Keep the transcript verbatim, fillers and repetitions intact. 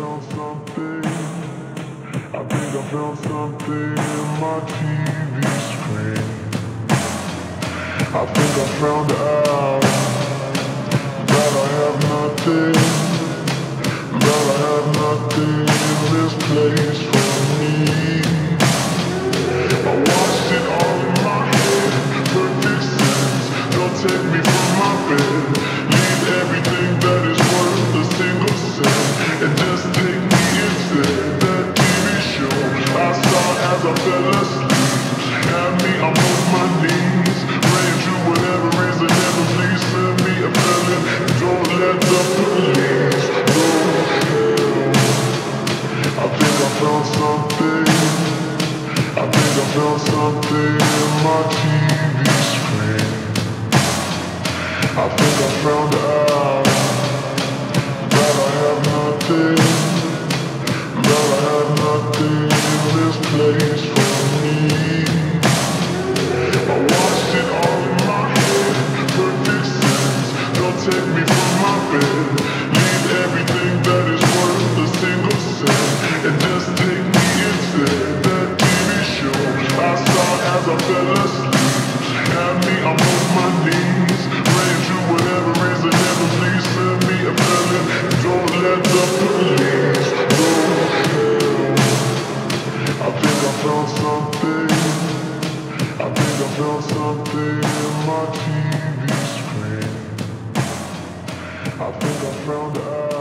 found something. I think I found something in my T V screen. I think I found out that I have nothing, that I have nothing in this place for me. I watched it all in my head, perfect sense. Don't take me from my bed, leave everything that is worth a single cent, and just take me instead. That T V show I saw as I fell asleep had me on both my knees, praying to whatever reason, never please send me a felon. Don't let the police know. I think I found something. I think I found something in my T V screen. I think I found out that I have nothing, that I have nothing in this place for me. I watched it all in my head, perfect sense. Don't take me from my bed, leave everything that is worth a single cent, and just take me instead. That T V show I saw as I fell asleep had me on both my knees, praying to whatever reason, never please send me a felon. Don't let the police know. I think I found something. I think I found something in my T V screen. I think I found out